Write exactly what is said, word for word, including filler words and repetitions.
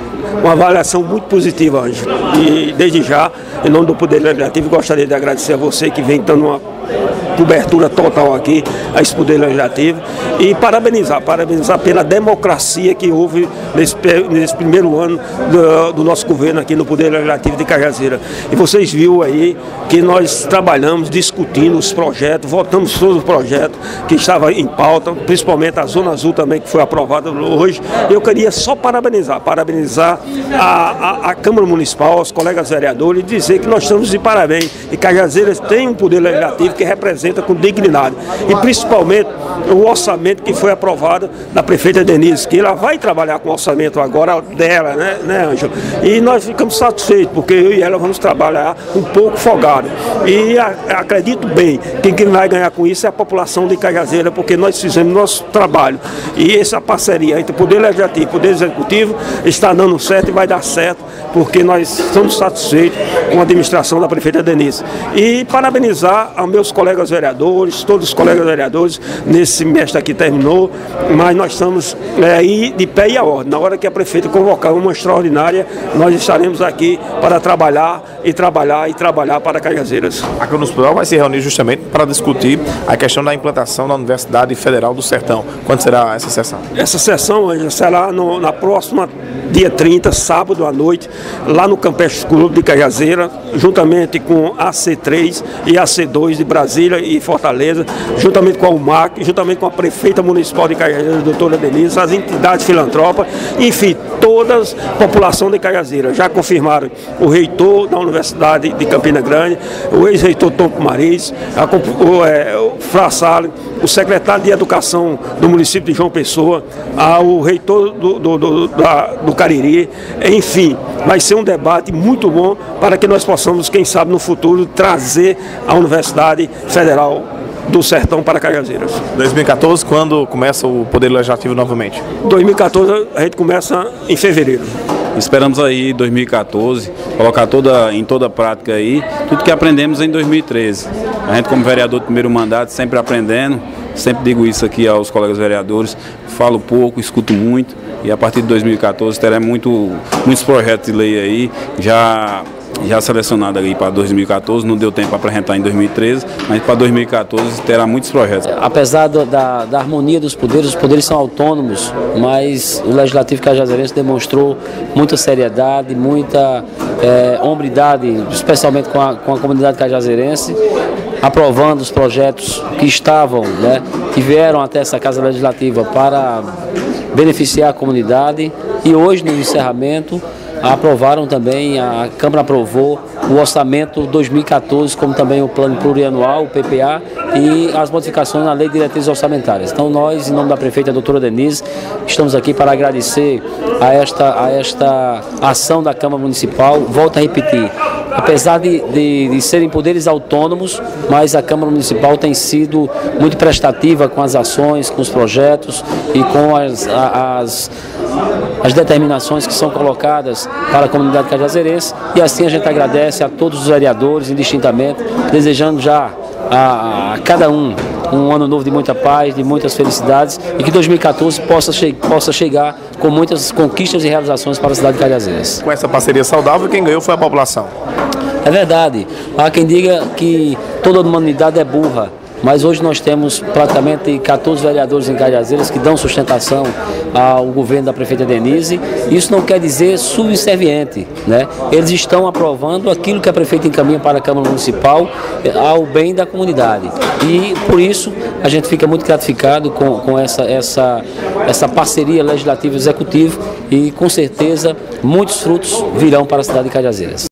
uma avaliação muito positiva, Ângelo. E desde já, em nome do Poder Legislativo, gostaria de agradecer a você que vem dando uma cobertura total aqui a esse Poder Legislativo e parabenizar, parabenizar pela democracia que houve nesse, nesse primeiro ano do, do nosso governo aqui no Poder Legislativo de Cajazeira. E vocês viram aí que nós trabalhamos, discutindo os projetos, votamos todos os projetos que estavam em pauta, principalmente a Zona Azul também, que foi aprovada hoje. Eu queria só parabenizar, parabenizar a, a, a Câmara Municipal, os colegas vereadores, e dizer que nós estamos de parabéns e Cajazeira tem um Poder Legislativo que representa com dignidade. E principalmente o orçamento que foi aprovado da prefeita Denise, que ela vai trabalhar com o orçamento agora dela, né, né, Ângelo? E nós ficamos satisfeitos, porque eu e ela vamos trabalhar um pouco folgado. E a, acredito bem que quem vai ganhar com isso é a população de Cajazeira, porque nós fizemos nosso trabalho. E essa parceria entre o Poder Legislativo e o Poder Executivo está dando certo e vai dar certo, porque nós estamos satisfeitos com a administração da prefeita Denise. E parabenizar aos meus colegas vereadores, todos os colegas vereadores, nesse semestre aqui terminou, mas nós estamos é, aí de pé e a ordem. Na hora que a prefeita convocar uma extraordinária, nós estaremos aqui para trabalhar e trabalhar e trabalhar para Cajazeiras. A Câmara Municipal vai se reunir justamente para discutir a questão da implantação da Universidade Federal do Sertão. Quando será essa sessão? Essa sessão, Ângelo, será no, na próxima dia trinta, sábado à noite, lá no Campestre Clube de Cajazeira, juntamente com a C três e a C dois de Brasília e Fortaleza, juntamente com a U M A C, juntamente com a prefeita municipal de Cajazeira, doutora Denise, as entidades filantrópicas, enfim, toda a população de Cajazeira. Já confirmaram o reitor da Universidade de Campina Grande, o ex-reitor Tom Mariz, o, é, o Fra Salles, o secretário de Educação do município de João Pessoa, a, o reitor do, do, do, da, do Cariri, enfim, vai ser um debate muito bom para que nós possamos, quem sabe no futuro, trazer a Universidade Federal do Sertão para Cajazeiras. dois mil e quatorze, quando começa o Poder Legislativo novamente? dois mil e quatorze a gente começa em fevereiro. Esperamos aí dois mil e quatorze, colocar toda, em toda a prática aí, tudo que aprendemos em dois mil e treze. A gente como vereador do primeiro mandato, sempre aprendendo, sempre digo isso aqui aos colegas vereadores, falo pouco, escuto muito, e a partir de dois mil e quatorze teremos muito, muitos projetos de lei aí, já... já selecionado aí para dois mil e quatorze, não deu tempo para apresentar em dois mil e treze, mas para dois mil e quatorze terá muitos projetos. Apesar do, da, da harmonia dos poderes, os poderes são autônomos, mas o Legislativo Cajazeirense demonstrou muita seriedade, muita é, hombridade, especialmente com a, com a comunidade cajazeirense, aprovando os projetos que estavam, né, que vieram até essa Casa Legislativa para beneficiar a comunidade, e hoje no encerramento aprovaram também, a Câmara aprovou o orçamento dois mil e quatorze, como também o plano plurianual, o P P A, e as modificações na lei de diretrizes orçamentárias. Então nós, em nome da prefeita doutora Denise, estamos aqui para agradecer a esta, a esta ação da Câmara Municipal. Volto a repetir, apesar de, de, de serem poderes autônomos, mas a Câmara Municipal tem sido muito prestativa com as ações, com os projetos e com as, as, as determinações que são colocadas para a comunidade cajazeirense, e assim a gente agradece a todos os vereadores, indistintamente, desejando já a, a cada um um ano novo de muita paz, de muitas felicidades, e que dois mil e quatorze possa, che possa chegar com muitas conquistas e realizações para a cidade de Cajazeiras. Com essa parceria saudável, quem ganhou foi a população. É verdade. Há quem diga que toda humanidade é burra, mas hoje nós temos praticamente quatorze vereadores em Cajazeiras que dão sustentação ao governo da prefeita Denise. Isso não quer dizer subserviente, né? Eles estão aprovando aquilo que a prefeita encaminha para a Câmara Municipal ao bem da comunidade. E por isso a gente fica muito gratificado com, com essa, essa, essa parceria legislativa e executiva, e com certeza muitos frutos virão para a cidade de Cajazeiras.